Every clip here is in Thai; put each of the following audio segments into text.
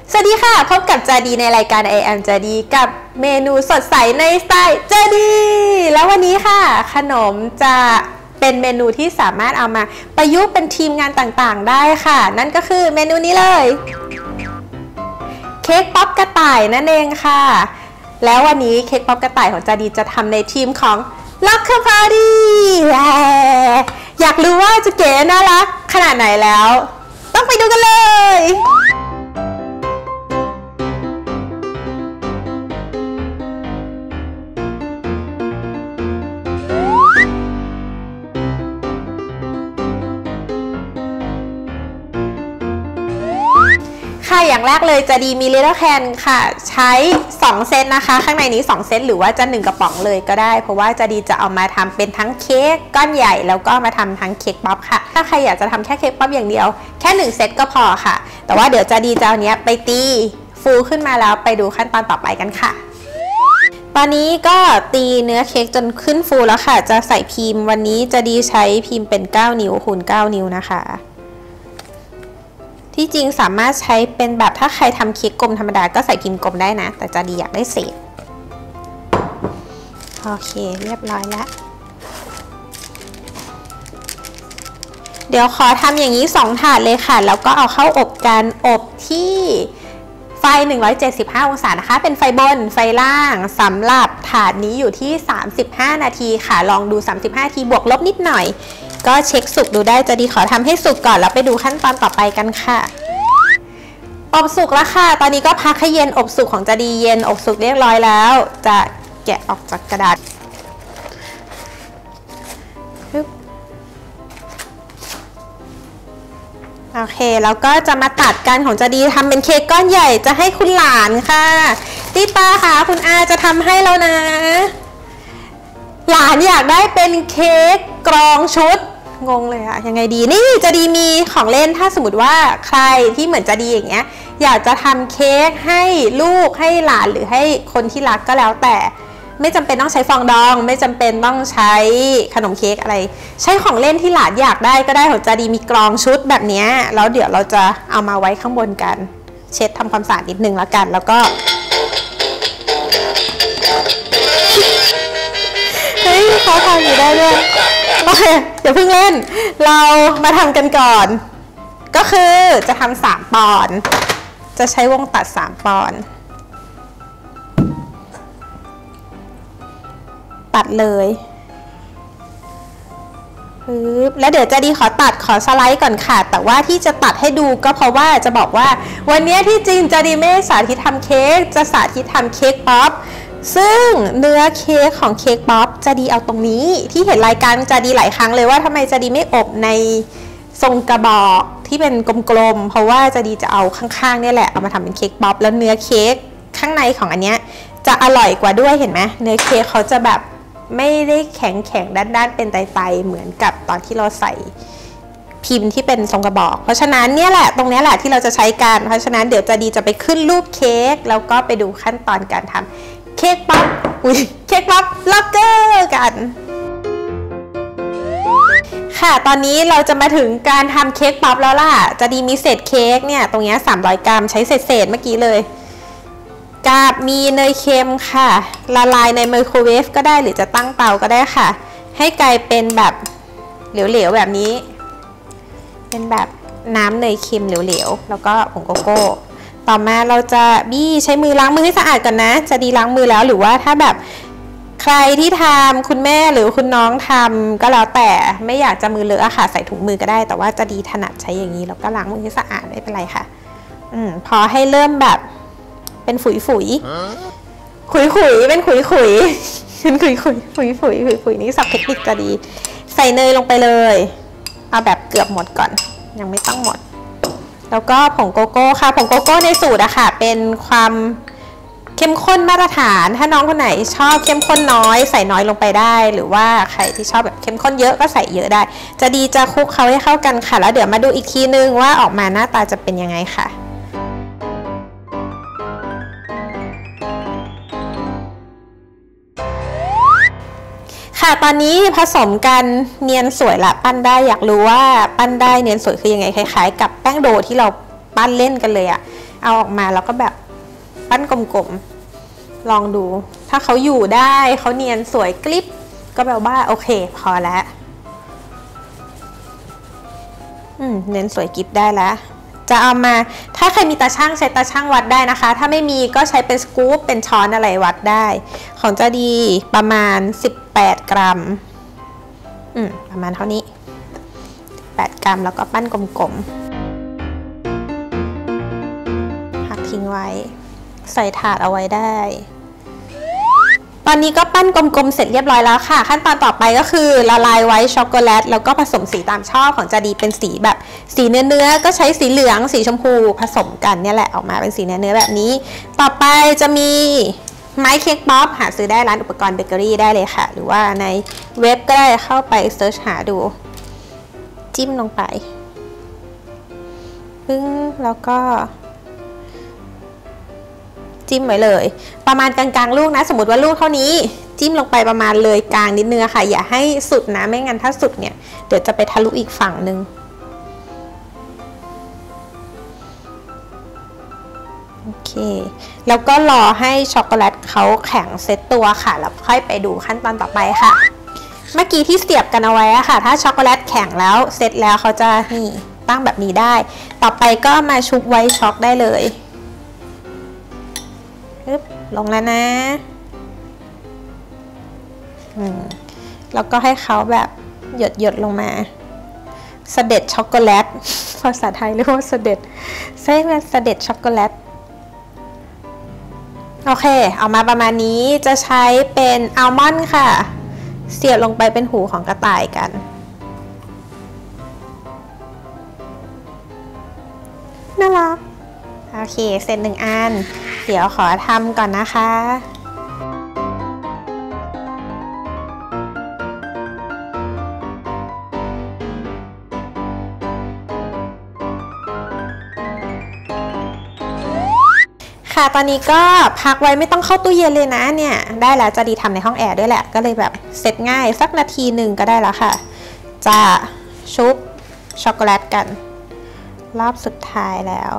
สวัสดีค่ะพบกับจาดีในรายการ I am จาดีกับเมนูสดใสในสไตล์จาดีแล้ววันนี้ค่ะขนมจะเป็นเมนูที่สามารถเอามาประยุกต์เป็นทีมงานต่างๆได้ค่ะนั่นก็คือเมนูนี้เลยเค้กป๊อปกระต่ายนั่นเองค่ะแล้ววันนี้เค้กป๊อปกระต่ายของจาดีจะทำในทีมของ Locker Party อยากรู้ว่าจะเก๋น่ารักขนาดไหนแล้วต้องไปดูกันเลยค่ะอย่างแรกเลยจะดีมีลิตเติ้ลแคนค่ะใช้2เซตนะคะข้างในนี้2เซตหรือว่าจะ1กระป๋องเลยก็ได้เพราะว่าจะดีจะเอามาทำเป็นทั้งเค้กก้อนใหญ่แล้วก็มาทำทั้งเค้กป๊อปค่ะถ้าใครอยากจะทำแค่เค้กป๊อปอย่างเดียวแค่1เซตก็พอค่ะแต่ว่าเดี๋ยวจะดีจะเอาเนี้ยไปตีฟูขึ้นมาแล้วไปดูขั้นตอนต่อไปกันค่ะตอนนี้ก็ตีเนื้อเค้กจนขึ้นฟูแล้วค่ะจะใส่พิมพ์วันนี้จะดีใช้พิมพ์เป็น9นิ้วคูณ9นิ้วนะคะที่จริงสามารถใช้เป็นแบบถ้าใครทำเค้กกลมธรรมดาก็ใส่พิมพ์กลมได้นะแต่จะดีอยากได้เศษโอเคเรียบร้อยแล้วเดี๋ยวขอทำอย่างนี้2ถาดเลยค่ะแล้วก็เอาเข้าอบกันอบที่ไฟ175องศานะคะเป็นไฟบนไฟล่างสำหรับถาดนี้อยู่ที่35นาทีค่ะลองดู35นาทีบวกลบนิดหน่อยก็เช็คสุกดูได้จะดีขอทำให้สุกก่อนแล้วไปดูขั้นตอนต่อไปกันค่ะอบสุกแล้วค่ะตอนนี้ก็พักให้เย็นอบสุกของจะดีเย็นอบสุกเรียบร้อยแล้วจะแกะออกจากกระดาษโอเคแล้วก็จะมาตัดกันของจะดีทำเป็นเค้กก้อนใหญ่จะให้คุณหลานค่ะติตาค่ะคุณอาจะทำให้แล้วนะหลานอยากได้เป็นเค้กกรองชุดงงเลยอะยังไงดีนี่จะดีมีของเล่นถ้าสมมติว่าใครที่เหมือนจะดีอย่างเงี้ยอยากจะทำเค้กให้ลูกให้หลานหรือให้คนที่รักก็แล้วแต่ไม่จำเป็นต้องใช้ฟองดองไม่จำเป็นต้องใช้ขนมเค้กอะไรใช้ของเล่นที่หลานอยากได้ก็ได้ของจะดีมีกรองชุดแบบนี้แล้วเดี๋ยวเราจะเอามาไว้ข้างบนกันเช็ดทำความสะอาดนิดนึงแล้วกันแล้วก็เฮ้ยเขาทำอยู่ได้ด้วยโอเคเดี๋ยวเพิ่งเล่นเรามาทำกันก่อนก็คือจะทำ3ปอนด์จะใช้วงตัด3ปอนด์ตัดเลยแล้วเดี๋ยวจะดีขอสไลด์ก่อนค่ะแต่ว่าที่จะตัดให้ดูก็เพราะว่าจะบอกว่าวันนี้ที่จริงจะดีไม่สาธิตทำเค้กจะสาธิตทำเค้กป๊อปซึ่งเนื้อเค้กของเค้กป๊อปจะดีเอาตรงนี้ที่เห็นรายการจะดีหลายครั้งเลยว่าทำไมจะดีไม่อบในทรงกระบอกที่เป็นกลมๆเพราะว่าจะดีจะเอาข้างๆนี่แหละเอามาทำเป็นเค้กป๊อปแล้วเนื้อเค้กข้างในของอันเนี้ยจะอร่อยกว่าด้วยเห็นไหมเนื้อเค้กเขาจะแบบไม่ได้แข็งด้านๆเป็นไตๆเหมือนกับตอนที่เราใส่พิมพ์ที่เป็นทรงกระบอกเพราะฉะนั้นเนี่ยแหละตรงนี้แหละที่เราจะใช้กันเพราะฉะนั้นเดี๋ยวจะดีจะไปขึ้นรูปเค้กแล้วก็ไปดูขั้นตอนการทำเค้กป๊อปเค้กป๊อปล็อกเกอร์กันค่ะตอนนี้เราจะมาถึงการทำเค้กป๊อปแล้วล่ะจะดีมีเศษเค้กเนี่ยตรงนี้300 กรัมใช้เศษเมื่อกี้เลยกับมีเนยเค็มค่ะละลายในไมโครเวฟก็ได้หรือจะตั้งเตาก็ได้ค่ะให้กลายเป็นแบบเหลวๆแบบนี้เป็นแบบน้ำเนยเค็มเหลวๆแล้วก็ผงโกโก้ต่อมาเราจะใช้มือล้างมือให้สะอาดก่อนนะจะดีล้างมือแล้วหรือว่าถ้าแบบใครที่ทำคุณแม่หรือคุณน้องทำก็แล้วแต่ไม่อยากจะมือเลอะค่ะใส่ถุงมือก็ได้แต่ว่าจะดีถนัดใช้อย่างนี้แล้วก็ล้างมือให้สะอาดไม่เป็นไรค่ะพอให้เริ่มแบบเป็นขุยเป็นขุยนี่สับเทคนิคจะดีใส่เนยลงไปเลยเอาแบบเกือบหมดก่อนยังไม่ต้องหมดแล้วก็ผงโกโก้ค่ะผงโกโก้ในสูตรอะค่ะเป็นความเข้มข้นมาตรฐานถ้าน้องคนไหนชอบเข้มข้นน้อยใส่น้อยลงไปได้หรือว่าใครที่ชอบแบบเข้มข้นเยอะก็ใส่เยอะได้จะดีจะคลุกเขาให้เข้ากันค่ะแล้วเดี๋ยวมาดูอีกทีนึงว่าออกมาหน้าตาจะเป็นยังไงค่ะค่ะตอนนี้ผสมกันเนียนสวยละปั้นได้อยากรู้ว่าปั้นได้เนียนสวยคือยังไงคล้ายๆกับแป้งโดที่เราปั้นเล่นกันเลยอะเอาออกมาแล้วก็แบบปั้นกลมๆลองดูถ้าเขาอยู่ได้เขาเนียนสวยกริบก็แบบว่าโอเคพอแล้วเน้นสวยกริบได้แล้วจะเอามาถ้าใครมีตาช่างใช้ตาช่างวัดได้นะคะถ้าไม่มีก็ใช้เป็นสกู๊ปเป็นช้อนอะไรวัดได้ของจะดีประมาณ18 กรัมประมาณเท่านี้8 กรัมแล้วก็ปั้นกลมๆพักทิ้งไว้ใส่ถาดเอาไว้ได้ตอนนี้ก็ปั้นกลมๆเสร็จเรียบร้อยแล้วค่ะขั้นตอนต่อไปก็คือละลายไว้ช็อกโกแลตแล้วก็ผสมสีตามชอบของจะดีเป็นสีแบบสีเนื้อก็ใช้สีเหลืองสีชมพูผสมกันเนี่ยแหละออกมาเป็นสีเนื้อแบบนี้ต่อไปจะมีไม้เค้กป๊อปหาซื้อได้ร้านอุปกรณ์เบเกอรี่ได้เลยค่ะหรือว่าในเว็บก็ได้เข้าไปเซิร์ชหาดูจิ้มลงไปแล้วก็จิ้มไว้เลยประมาณกลางๆลูกนะสมมติว่าลูกเท่านี้จิ้มลงไปประมาณเลยกลางนิดนึงค่ะอย่าให้สุดนะไม่งั้นถ้าสุดเนี่ยเดี๋ยวจะไปทะลุอีกฝั่งนึงโอเคแล้วก็รอให้ช็อกโกแลตเขาแข็งเซตตัวค่ะแล้วค่อยไปดูขั้นตอนต่อไปค่ะเมื่อกี้ที่เสียบกันเอาไว้ค่ะถ้าช็อกโกแลตแข็งแล้วเซตแล้วเขาจะนี่ตั้งแบบนี้ได้ต่อไปก็มาชุบไว้ช็อกได้เลยลงแล้วนะแล้วก็ให้เขาแบบหยดลงมาเสด็จช็อกโกแลตภาษาไทยเรียกว่าเสด็จใช่ไหมเสด็จช็อกโกแลตโอเคเอามาประมาณนี้จะใช้เป็นอัลมอนด์ค่ะเสียบลงไปเป็นหูของกระต่ายกันน่ารักโอเคเสร็จ1 อันเดี๋ยวขอทำก่อนนะคะค่ะตอนนี้ก็พักไว้ไม่ต้องเข้าตู้เย็นเลยนะเนี่ยได้แล้วจะดีทำในห้องแอร์ด้วยแหละก็เลยแบบเสร็จง่ายสักนาทีหนึ่งก็ได้แล้วค่ะจะชุบช็อกโกแลตกันรอบสุดท้ายแล้ว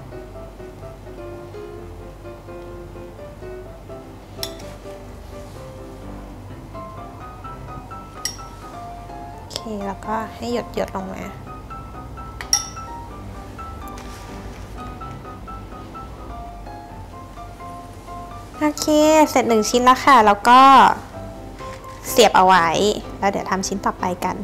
แล้วก็ให้หยดลงมาโอเคเสร็จ1 ชิ้นแล้วค่ะแล้วก็เสียบเอาไว้แล้วเดี๋ยวทำชิ้นต่อไปกัน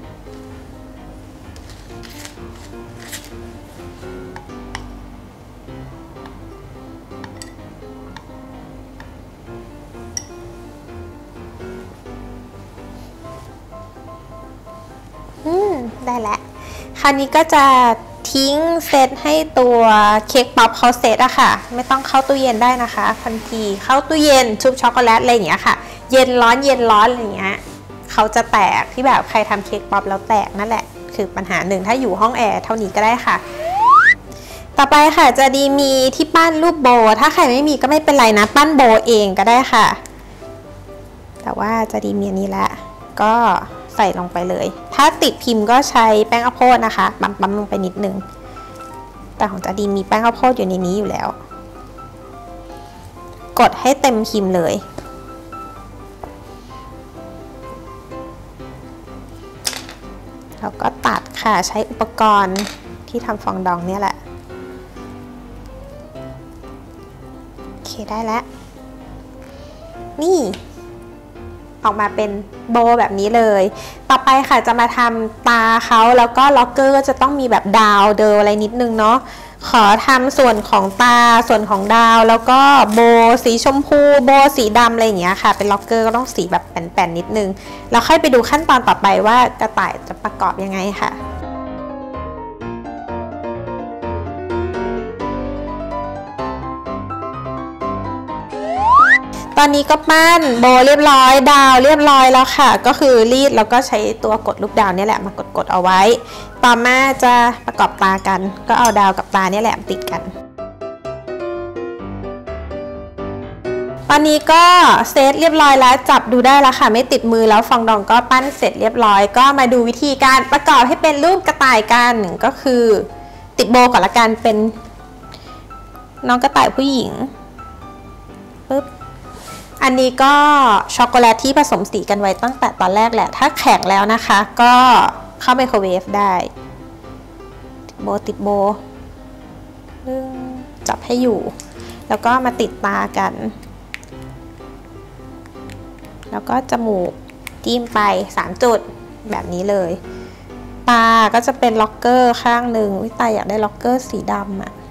ได้แล้วคราวนี้ก็จะทิ้งเซตให้ตัวเค้กป๊อปเขาเซตอะค่ะไม่ต้องเข้าตู้เย็นได้นะคะทันทีเข้าตู้เย็นชุบช็อกโกแลตอะไรอย่างเงี้ยค่ะเย็นร้อนอะไรอย่างเงี้ยเขาจะแตกที่แบบใครทำเค้กป๊อปแล้วแตกนั่นแหละคือปัญหาหนึ่งถ้าอยู่ห้องแอร์เท่านี้ก็ได้ค่ะต่อไปค่ะจะดีมีที่ปั้นรูปโบถ้าใครไม่มีก็ไม่เป็นไรนะปั้นโบเองก็ได้ค่ะแต่ว่าจะดีมีอันนี้ละก็ใส่ลงไปเลยถ้าติดพิมพ์ก็ใช้แป้งข้าวโพดนะคะปั๊มลงไปนิดนึงแต่ของจะดีมีแป้งข้าวโพดอยู่ในนี้อยู่แล้วกดให้เต็มพิมพ์เลยแล้วก็ตัดค่ะใช้อุปกรณ์ที่ทำฟองดองเนี่ยแหละโอเคได้แล้วนี่ออกมาเป็นโบแบบนี้เลยต่อไปค่ะจะมาทำตาเขาแล้วก็ล็อกเกอร์ก็จะต้องมีแบบดาวเดออะไรนิดนึงเนาะขอทำส่วนของตาส่วนของดาวแล้วก็โบสีชมพูโบสีดำอะไรอย่างเงี้ยค่ะเป็นล็อกเกอร์ก็ต้องสีแบบแป่นๆนิดนึงแล้วค่อยไปดูขั้นตอนต่อไปว่ากระต่ายจะประกอบยังไงค่ะตอนนี้ก็ปั้นโบเรียบร้อยดาวเรียบร้อยแล้วค่ะก็คือรีดแล้วก็ใช้ตัวกดลูกดาวนี่แหละมากดเอาไว้ต่อมาจะประกอบตากันก็เอาดาวกับตานี่แหละติดกันตอนนี้ก็เซตเรียบร้อยแล้วจับดูได้แล้วค่ะไม่ติดมือแล้วฟองดองก็ปั้นเสร็จเรียบร้อยก็มาดูวิธีการประกอบให้เป็นรูปกระต่ายกันก็คือติดโบก่อนละกันเป็นน้องกระต่ายผู้หญิงปึ๊บอันนี้ก็ช็อกโกแลตที่ผสมสีกันไว้ตั้งแต่ตอนแรกแหละถ้าแข็งแล้วนะคะก็เข้าไมโครเวฟได้ติดโบจับให้อยู่แล้วก็มาติดตากันแล้วก็จมูกจิ้มไป3จุดแบบนี้เลยตาก็จะเป็นล็อกเกอร์ข้างหนึ่งตาอยากได้ล็อกเกอร์สีดำอะ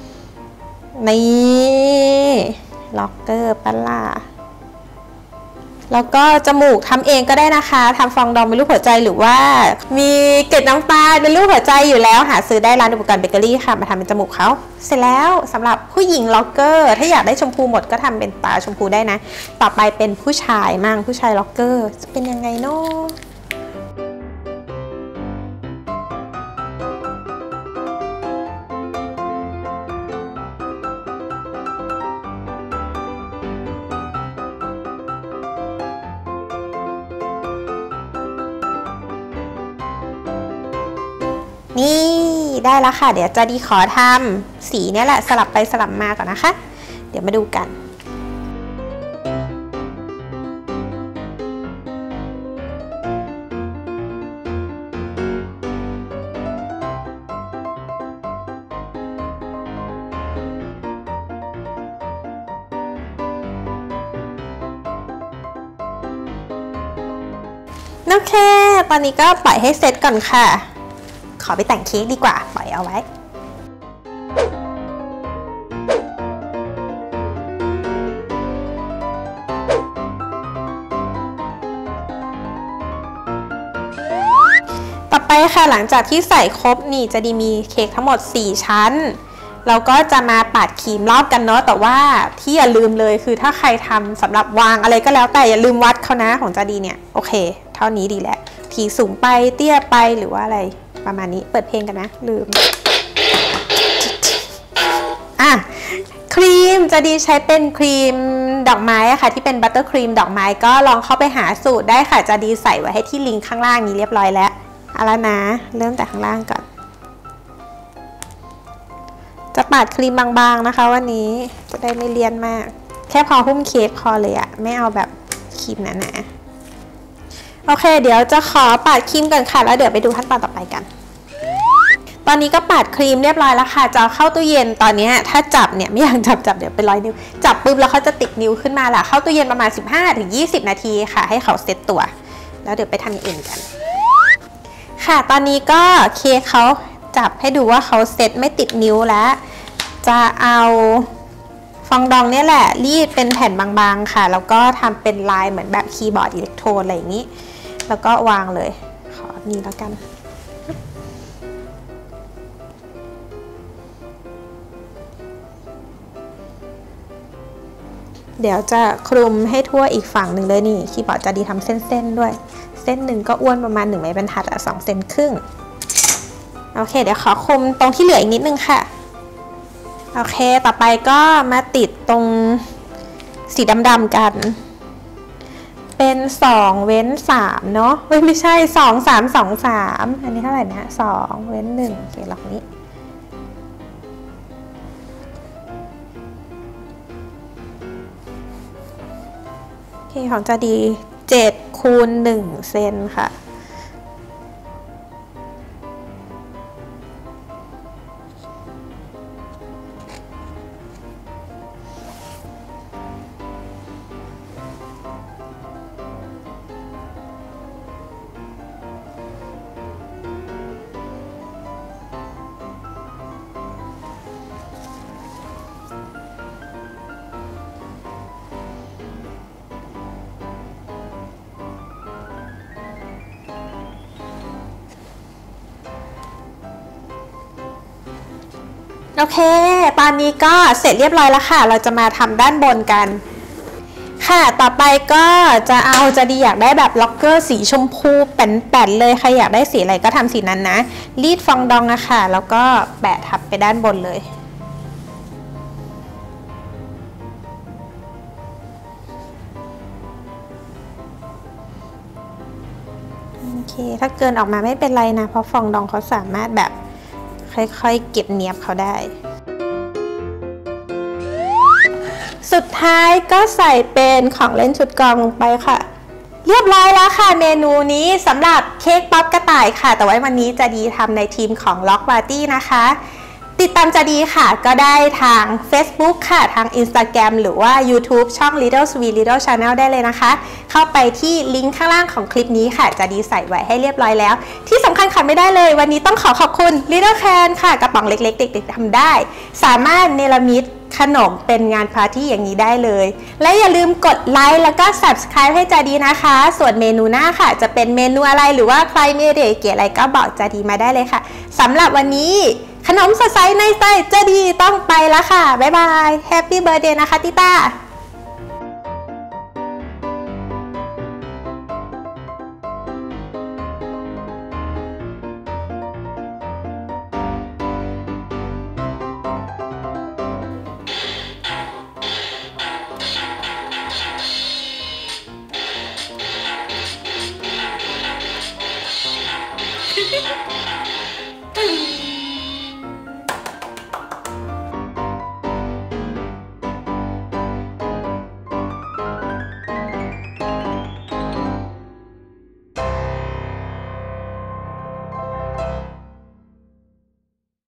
นี่ล็อกเกอร์ปะล่ะแล้วก็จมูกทำเองก็ได้นะคะทำฟองดองเป็นรูปหัวใจหรือว่ามีเกล็ดน้ำตาลเป็นรูปหัวใจอยู่แล้วหาซื้อได้ร้านอุปกรณ์เบเกอรี่ค่ะมาทำเป็นจมูกเขาเสร็จแล้วสำหรับผู้หญิงล็อกเกอร์ถ้าอยากได้ชมพูหมดก็ทำเป็นตาชมพูได้นะต่อไปเป็นผู้ชายมั่งผู้ชายล็อกเกอร์จะเป็นยังไงเนาะนี่ได้แล้วค่ะเดี๋ยวจะดีขอทำสีนี่แหละสลับไปสลับมาก่อนนะคะเดี๋ยวมาดูกันโอเคตอนนี้ก็ปล่อยให้เซตก่อนค่ะขอไปแต่งเค้กดีกว่าปล่อยเอาไว้ต่อไปค่ะหลังจากที่ใส่ครบนี่จะดีมีเค้กทั้งหมด4ชั้นเราก็จะมาปาดครีมรอบกันเนาะแต่ว่าที่อย่าลืมเลยคือถ้าใครทำสำหรับวางอะไรก็แล้วแต่อย่าลืมวัดเขานะของจะดีเนี่ยโอเคเท่านี้ดีแล้วทีสูงไปเตี้ยไปหรือว่าอะไรประมาณนี้เปิดเพลงกันนะลืมครีมจะดีใช้เป็นครีมดอกไม้ค่ะที่เป็นบัตเตอร์ครีมดอกไม้ก็ลองเข้าไปหาสูตรได้ค่ะจะดีใส่ไว้ให้ที่ลิงก์ข้างล่างนี้เรียบร้อยแล้วเอาละนะเริ่มจากข้างล่างก่อนจะปาดครีมบางๆนะคะวันนี้จะได้ไม่เลี่ยนมากแค่พอหุ้มเค้กพอเลยอะไม่เอาแบบครีมหนาๆโอเคเดี๋ยวจะขอปาดครีมก่อนค่ะแล้วเดี๋ยวไปดูขั้นตอนต่อไปกันตอนนี้ก็ปาดครีมเรียบร้อยแล้วค่ะจะเข้าตู้เย็นตอนนี้ถ้าจับเนี่ยไม่อยากจับเดี๋ยวเป็นรอยนิ้วจับปุ๊บแล้วเขาจะติดนิ้วขึ้นมาแหละเข้าตู้เย็นประมาณ 15-20 นาทีค่ะให้เขาเซตตัวแล้วเดี๋ยวไปทำอย่างอื่นกันค่ะตอนนี้ก็เค้กเขาจับให้ดูว่าเขาเซตไม่ติดนิ้วแล้วจะเอาฟองดองเนี่ยแหละรีดเป็นแผ่นบางๆค่ะแล้วก็ทำเป็นลายเหมือนแบบคีย์บอร์ดอิเล็กโทรนอะไรอย่างนี้แล้วก็วางเลยขอนี่แล้วกันเดี๋ยวจะคลุมให้ทั่วอีกฝั่งหนึ่งเลยนี่คีย์บอร์ดจะดีทำเส้นๆด้วยเส้นหนึ่งก็อ้วนประมาณ1 ไม้บรรทัด2 เซนครึ่งโอเคเดี๋ยวขอคลุมตรงที่เหลืออีกนิดนึงค่ะโอเคต่อไปก็มาติดตรงสีดำๆกันเป็น2 เว้น 3เนาะไม่ใช่2 3 2 3อันนี้เท่าไหร่นะ2 เว้น 1โอเคหลักนี้โอเคของจะดี7 คูณ 1 เซนค่ะ โอเคตอนนี้ก็เสร็จเรียบร้อยแล้วค่ะเราจะมาทำด้านบนกันค่ะต่อไปก็จะดีอยากได้แบบล็อกเกอร์สีชมพูแป่นๆเลยใครอยากได้สีอะไรก็ทำสีนั้นนะรีดฟองดองนะคะแล้วก็แปะทับไปด้านบนเลยโอเคถ้าเกินออกมาไม่เป็นไรนะเพราะฟองดองเขาสามารถแบบค่อยๆเก็บเนียบเขาได้สุดท้ายก็ใส่เป็นของเล่นชุดกลองลงไปค่ะเรียบร้อยแล้วค่ะเมนูนี้สำหรับเค้กป๊อปกระต่ายค่ะแต่ว่าวันนี้จะดีทำในทีมของล็อกปาร์ตี้นะคะติดตามจะดีค่ะก็ได้ทาง Facebook ค่ะทาง Instagram หรือว่า YouTube ช่อง Little Sweet Little Channel ได้เลยนะคะเข้าไปที่ลิงก์ข้างล่างของคลิปนี้ค่ะจะดีใส่ไว้ให้เรียบร้อยแล้วที่สำคัญขาดไม่ได้เลยวันนี้ต้องขอบคุณ Little Can ค่ะกระป๋องเล็กๆเด็กๆทำได้สามารถเนรมิตขนมเป็นงานปาร์ตี้อย่างนี้ได้เลยและอย่าลืมกดไลค์แล้วก็ Subscribe ให้จาดีนะคะส่วนเมนูหน้าค่ะจะเป็นเมนูอะไรหรือว่าใครมีไอเดียอะไรก็บอกจาดีมาได้เลยค่ะสำหรับวันนี้ขนมสดใสในใจจาดีต้องไปแล้วค่ะบ๊ายบายแฮปปี้เบิร์ธเดย์นะคะติต้า